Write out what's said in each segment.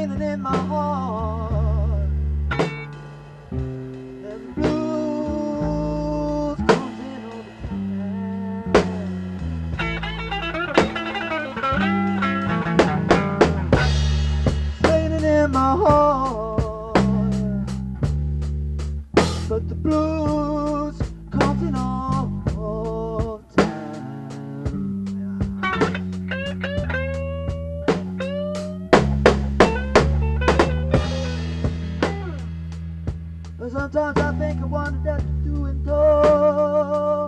raining in my heart, and the blues comes in all the time. It's raining in my heart, but the blues comes in all the time. But sometimes I think I wanted that to do and do.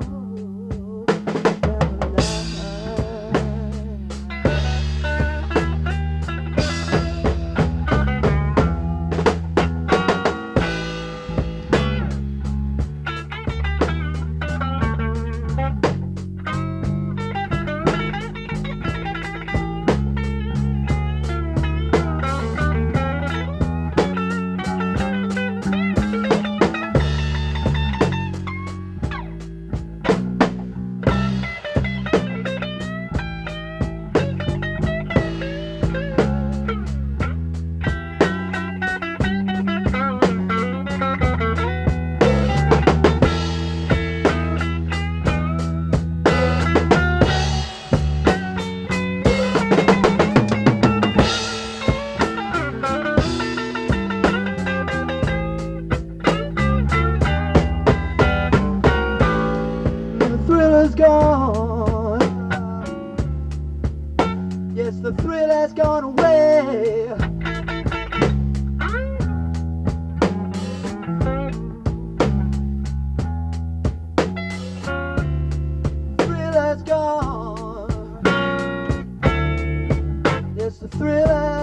Thriller's gone. Yes, the thrill has gone away. Thrill has gone. Yes, the thrill has